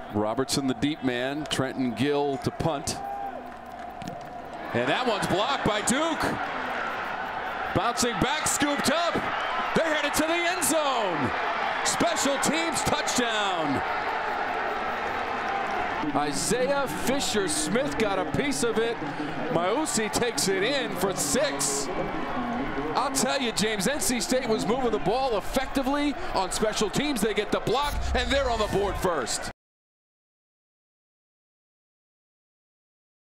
Robertson, the deep man. Trenton Gill to punt. And that one's blocked by Duke. Bouncing back, scooped up. They're headed to the end zone. Special teams touchdown. Isaiah Fisher-Smith got a piece of it. Mausi takes it in for 6. I'll tell you, James, NC State was moving the ball effectively on special teams. They get the block, and they're on the board first.